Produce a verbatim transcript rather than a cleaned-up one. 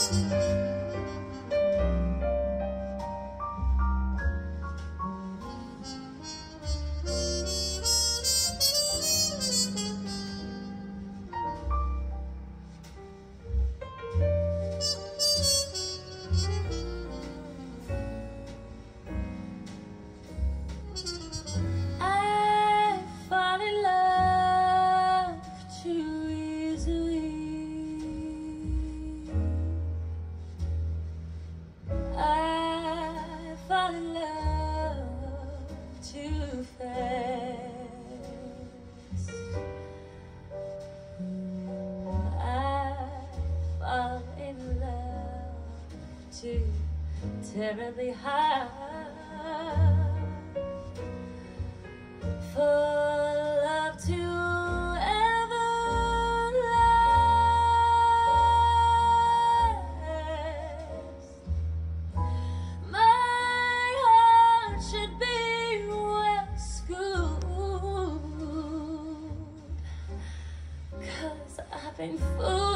Too terribly high for love to ever last. My heart should be well schooled, 'cause I've been fooled.